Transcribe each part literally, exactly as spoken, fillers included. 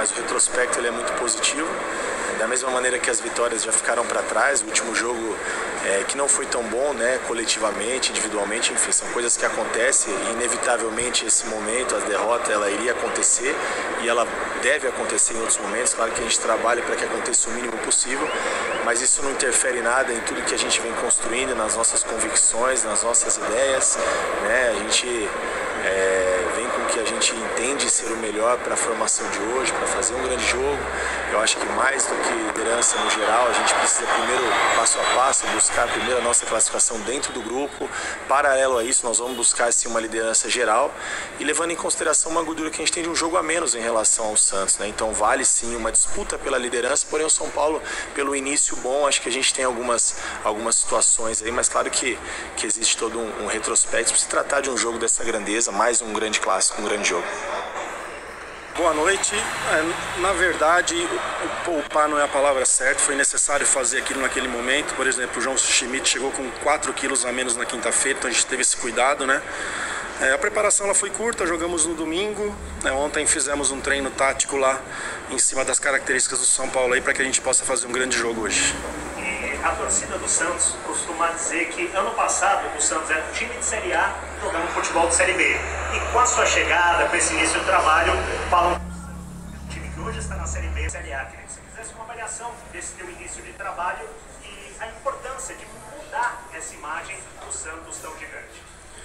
mas o retrospecto ele é muito positivo. Da mesma maneira que as vitórias já ficaram para trás, o último jogo é, que não foi tão bom, né, coletivamente, individualmente, enfim, são coisas que acontecem e inevitavelmente esse momento, a derrota, ela iria acontecer e ela deve acontecer em outros momentos. Claro que a gente trabalha para que aconteça o mínimo possível, mas isso não interfere nada em tudo que a gente vem construindo, nas nossas convicções, nas nossas ideias, né, a gente é, vem com o que a gente entende ser o melhor para a formação de hoje, para fazer um grande jogo. Eu acho que mais do que liderança no geral, a gente precisa primeiro, passo a passo, buscar primeiro a nossa classificação dentro do grupo. Paralelo a isso, nós vamos buscar sim, uma liderança geral e levando em consideração uma gordura que a gente tem de um jogo a menos em relação ao Santos, né? Então vale sim uma disputa pela liderança, porém o São Paulo, pelo início bom, acho que a gente tem algumas, algumas situações aí, mas claro que, que existe todo um, um retrospecto para se tratar de um jogo dessa grandeza, mais um grande clássico, um grande jogo. Boa noite. É, na verdade, poupar não é a palavra certa, foi necessário fazer aquilo naquele momento. Por exemplo, o João Schmidt chegou com quatro quilos a menos na quinta-feira, então a gente teve esse cuidado, né? É, a preparação ela foi curta, jogamos no domingo, né? Ontem fizemos um treino tático lá em cima das características do São Paulo aí para que a gente possa fazer um grande jogo hoje. A torcida do Santos costuma dizer que ano passado o Santos era um time de Série A jogando futebol de Série B. E com a sua chegada, com esse início do trabalho, falam um time que hoje está na Série B e Série A. Queria que você fizesse uma avaliação desse teu início de trabalho e a importância de mudar essa imagem do Santos tão gigante.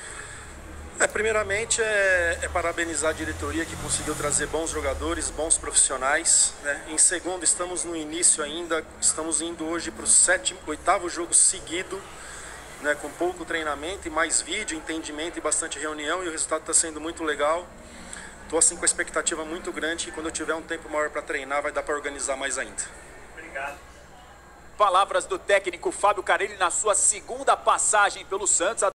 É, primeiramente é, é parabenizar a diretoria que conseguiu trazer bons jogadores, bons profissionais, né? Em segundo, estamos no início ainda, estamos indo hoje para o sétimo, oitavo jogo seguido, né? Com pouco treinamento e mais vídeo, entendimento e bastante reunião, e o resultado está sendo muito legal. Estou assim com a expectativa muito grande e quando eu tiver um tempo maior para treinar vai dar para organizar mais ainda. Obrigado. Palavras do técnico Fábio Carille na sua segunda passagem pelo Santos.